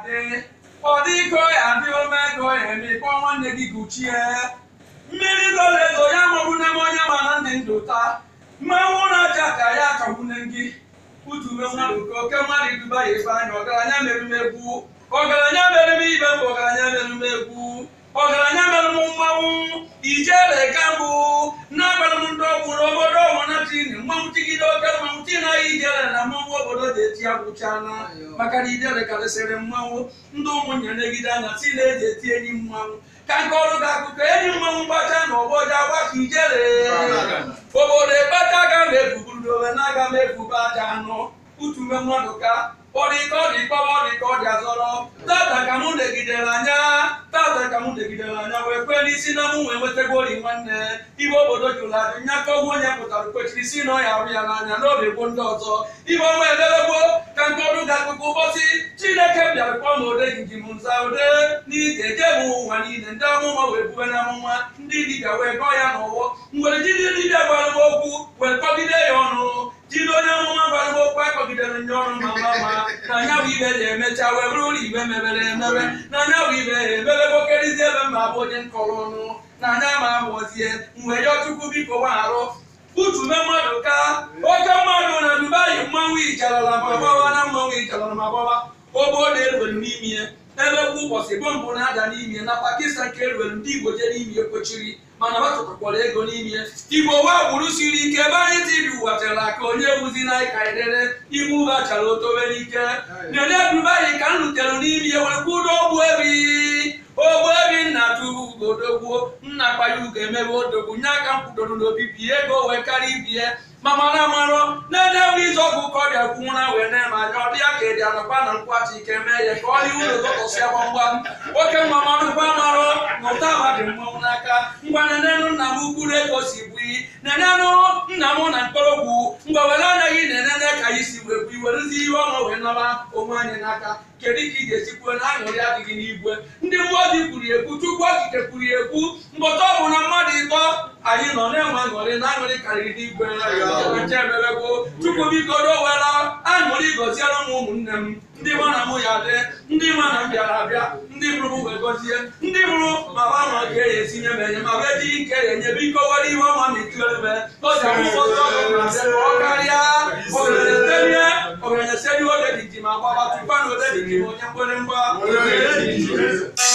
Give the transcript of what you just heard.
adị ọ dịko ya dị omego ya eme kpọọ nwanne gị guchie mmiri zolezo ya maọbụne m onye mana ndị ndụ taa mmanwụ na-acha ka ya akagbune gị utume mmadụ ka oke mmadụ duba ya ebe anya ọgaranya merumegwu ọgaranya merum ibe mbụ ọgaranya merumegwu ọgaranya merum mmanwụ ijere ka mbụ na-agbara m ndị ọgwụ n'obodo ọgwụ na tini mmanwụ tigide oke mmanwụ tina ya ijere na mmanwụ obodo ga-eti agwụchana maka na ijere karịsịrị mmanwụ ndị ụmụnye negide anya si na-eji eti enyi mmanwụ ka nke ọrụ ga-akụkọ enyi mmanwụ gbacha na ọgbọja gbaka ijere obodo ekpata aga m ebuburudowe na aga m ebuba aja anọ utume mmadụ ka ọdịka ọdị azọrọ tata ka mụ negidere anya wee kwe n'isi na mụ wee nwetagori nwanne ibe obodo jụrụ ajụ nya ka ogwu onye pụtara kwechiri si na ọ ya arụ ya n'anya n'obi gboo ndị ọzọ ibe ọnwa edelegbo ka nke ọrụ ga-akụkọ ụbọchị Chineke bịara kpọọ m ode njem nza ode n'ije je bụ ụwa niile ndị amụma wee bube na amụma ndị dibịa wee gọọ ya n'ọwọ mgbe jide dibịa gwara m okwu wee kpọgide ya ọnụ jide onye amụma gwara m okwu akpọgidere nye ọrụ ma na anya bụ ibe na-emecha wee bụrụ ụlọ ibe mebere emebe na anya bụ ibe emebe bokerizi ebe ma bụ onye nkọrọ ọnụ na anya ma abụzie mgbe ya Chukwu biko gbaghara utume mmadụ ka oke mmadụ na Dubai mmanwụ ijarala ma gbawa na mmanwụ ijarala ma gbawa obodo erwere n'ime ebe kwa ụbọchị bọmbụ na-ada n'ime na Pakistan ka erwere ndị Igbo je n'ime kwechiri mana batụtakwara ego n'ime Igbo wa gburu siri ike ebe anyị tiri ụwa tere aka onye buzi na ịka edere ibu ụba chara otobe n'ike nyere Dubai ka m rutere n'ime were kwudo ogbuebi nna tụrụ ugodogbuo nna kpaya ugo emebe odogwu nye aka m kwudoro n'obibi ego wee karịa ibie mama na amarọ na-edewe izu ọgwụ ka ọ bịa kwunwụra wee na-eme anya ọ dị ya ka ịdị anọkwa na nkwachi ike mee ya ka ọ dị ụlọ zọtọsịa gbamgbam oke mmamanụkwa amarọ na ụta amadị mmanwụ n'aka ngwa nenenụ nna m ukwuru ego si bụ iyi nenenụ nna m na mkpọrọgwụ ngwa were anaghị nenene ka anyị si wee bụ iwerezi ihe ọṅụ wee nọba onwe anyị n'aka kedu ka ị ga-esikwu na aṅụrị adịghị n'igwe ndị mmụọ ozi kwuru ekwu Chukwu okike kwuru ekwu mbọta ọ bụ na mmadụ ịtọ anyị nọ na-enwe aṅụrị na aṅụrị karịrị n'igwe nchebelego Chukwu biko dowela aṅụrị gọziere m ụmụnne m ndị ma na mụ ya dị ndị ma na m bịara abịa ndị mụrụ m wee gọzie ndị mụrụ ma ha ma ga esinye m enye ma wee dị ike ya enye biko were ihe ọma na etiolebe ọ karịa ogerenyeseri odediji ma gbaba tukwa na odediji ma onye mgbere mgba